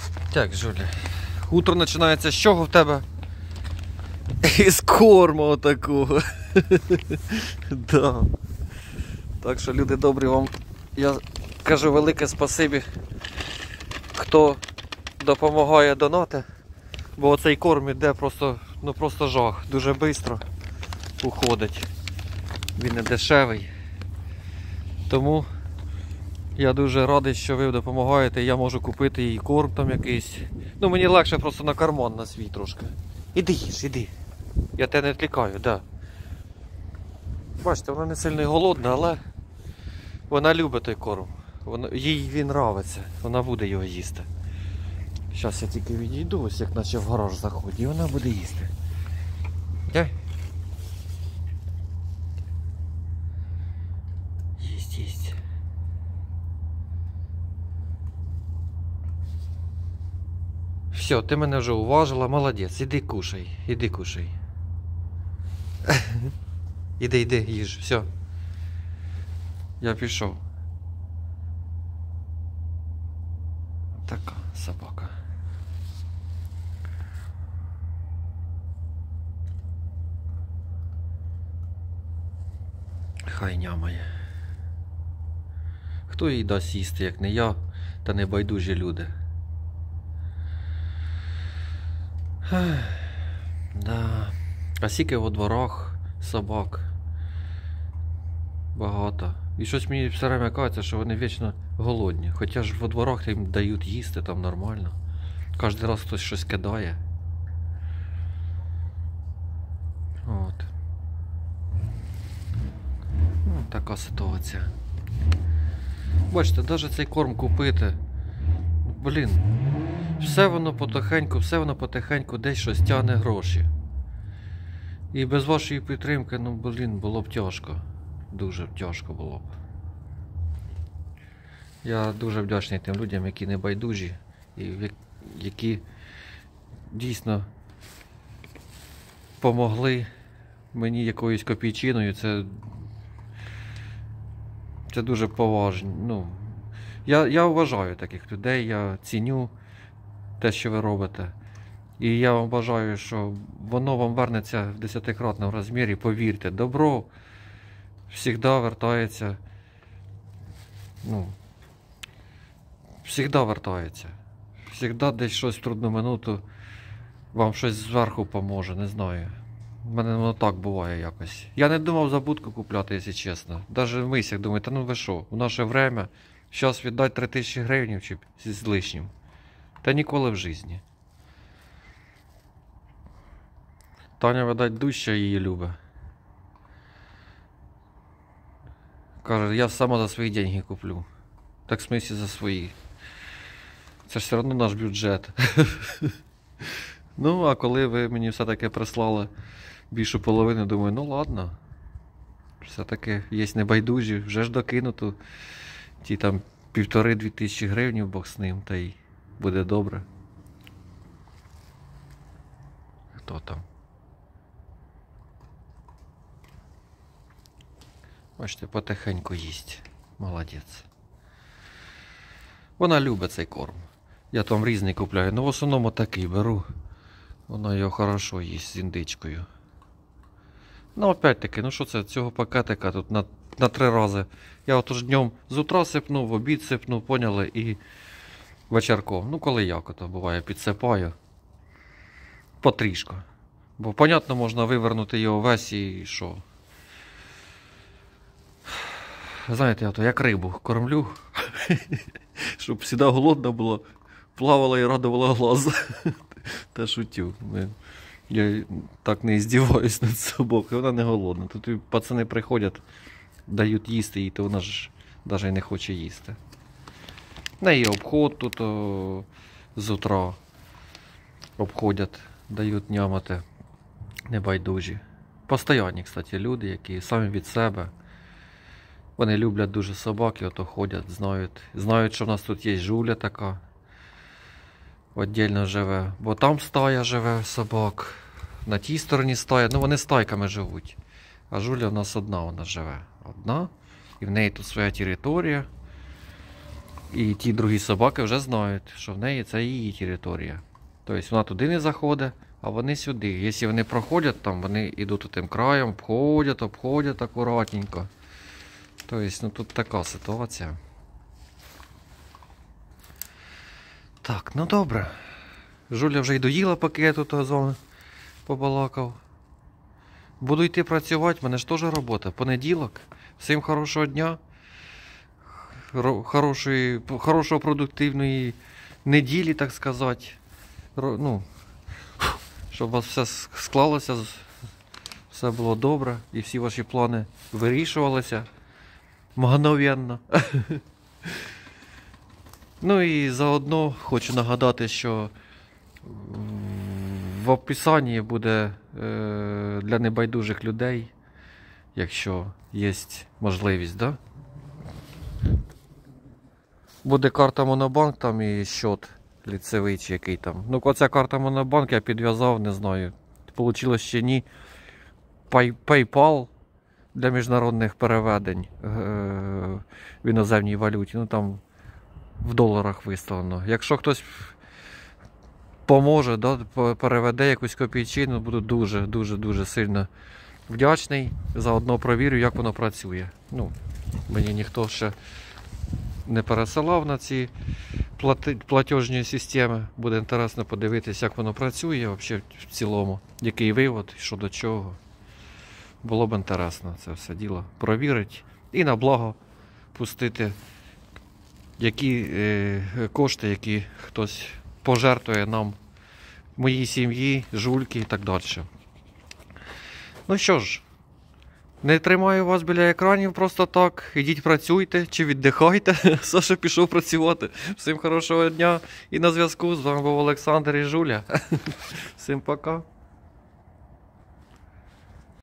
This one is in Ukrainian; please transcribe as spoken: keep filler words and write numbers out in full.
Так, Жуля, утро починається з чого в тебе? Із корму отакого. Да. Так що, люди добрі, вам я кажу велике спасибі, хто допомагає донати, бо оцей корм іде просто, ну просто жах, дуже швидко уходить. Він не дешевий. Тому я дуже радий, що ви допомагаєте, я можу купити їй корм там якийсь. Ну мені легше просто на карман на свій трошки. Іди їж, іди. Я тебе не відкликаю, да. Бачите, вона не сильно голодна, але вона любить той корм. Вона, їй він нравиться, вона буде його їсти. Зараз я тільки відійду, ось як наче в гараж заходить, і вона буде їсти. Я? Їсть, їсть. Все, ти мене вже уважила, молодець, іди кушай, іди кушай. Іди, іди, їж, все. Я пішов. Така собака. Хай нямає. Хто їй дасть їсти, як не я, та не байдужі люди. Да. А скільки во дворах собак багато. І щось мені все время кажеться, що вони вічно голодні. Хоча ж во дворах їм дають їсти там нормально. Кожен раз хтось щось кидає. От. Ну, така ситуація. Бачите, навіть цей корм купити. Блін. Все воно потихеньку, все воно потихеньку десь щось тягне гроші. І без вашої підтримки, ну блін, було б тяжко. Дуже тяжко було б. Я дуже вдячний тим людям, які не байдужі і які дійсно помогли мені якоюсь копійчиною. Це, це дуже поважно. Ну, я, я вважаю таких людей, я ціню те, що ви робите. І я вам бажаю, що воно вам вернеться в десятикратному розмірі. Повірте, добро завжди вертається. Ну, завжди вертається. Завжди десь щось в трудну минуту вам щось зверху поможе, не знаю. У мене воно так буває якось. Я не думав за будку купляти, якщо чесно. Навіть в мисях думаю, та ну ви що, в наше время зараз віддати три тисячі гривень чи з лишнім. Та ніколи в житті. Таня, видать, дужча її любить. Каже, я сама за свої деньги куплю. Так в смислі за свої. Це ж все одно наш бюджет. Ну, а коли ви мені все-таки прислали більшу половину, думаю, ну ладно. Все-таки є небайдужі, вже ж докинуто ті там півтори-дві тисячі гривень, Бог з ним, та й буде добре. Хто там? Бачите, потихеньку їсть. Молодець. Вона любить цей корм. Я там різний купляю, але в основному такий беру. Вона його хорошо їсть з індичкою. Ну, опять-таки, ну що це, цього пакетика тут на, на три рази. Я от уж днем з утра сипну, в обід сипну, поняли, і вечірком. Ну, коли як ото буває, підсипаю. Потрішку. Бо, понятно, можна вивернути його весь і що. Знаєте, я то як рибу кормлю, щоб завжди голодна була, плавала і радувала глаз. Та шутю. Я так не здіваюсь над собою, вона не голодна. Тут пацани приходять, дають їсти, і то вона ж навіть не хоче їсти. В неї обход тут о, з утра обходять, дають нямати, небайдужі. Постоянні, кстати, люди, які самі від себе. Вони люблять дуже собаки, ото ходять, знають. Знають, що в нас тут є Жуля така. Віддільно живе. Бо там стая живе собак. На тій стороні стая. Ну вони стайками живуть. А Жуля в нас одна вона живе. Одна. І в неї тут своя територія. І ті другі собаки вже знають, що в неї це її територія. Тобто вона туди не заходить, а вони сюди. Якщо вони проходять там, вони йдуть тим краєм, обходять, обходять акуратненько. Тобто, ну тут така ситуація. Так, ну добре. Жуля вже й доїла, поки я тут з вами побалакав. Буду йти працювати, в мене ж теж робота. Понеділок. Всім хорошого дня. Хорошої, хорошого продуктивної неділі, так сказати. Ну, щоб у вас все склалося, все було добре і всі ваші плани вирішувалися мгновенно. Ну і заодно хочу нагадати, що в описанні буде е, для небайдужих людей, якщо є можливість, да? Буде карта Монобанк там і счет ліцевий чи який там. Ну, оця карта Монобанк я підв'язав, не знаю, получилось чи ні. Pay, PayPal для міжнародних переведень е, в іноземній валюті, ну там в доларах виставлено. Якщо хтось поможе, да, переведе якусь копійчину, буду дуже-дуже-дуже сильно вдячний. Заодно провірю, як воно працює. Ну, мені ніхто ще не пересилав на ці платежні системи. Буде інтересно подивитися, як воно працює взагалі в цілому, який вивод, що до чого. Було б інтересно це все діло провірити і на благо пустити які е, кошти, які хтось пожертвує нам, моїй сім'ї, жульки і так далі. Ну що ж, не тримаю вас біля екранів просто так. Ідіть працюйте чи віддихайте. Саша пішов працювати. Всім хорошого дня і на зв'язку. З вами був Олександр і Жуля. Всім пока.